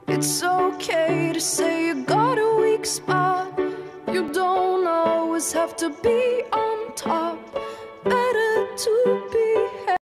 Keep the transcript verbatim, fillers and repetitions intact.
It's okay to say you got a weak spot. You don't always have to be on top.